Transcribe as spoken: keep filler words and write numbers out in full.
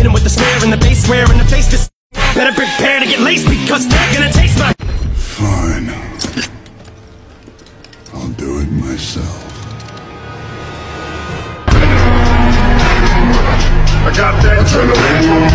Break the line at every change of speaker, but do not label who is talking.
hit 'em with the snare and the bass, swear in the face. This better prepare to get laced because they're gonna taste my.
Fine. I'll do it myself.
I got that adrenaline.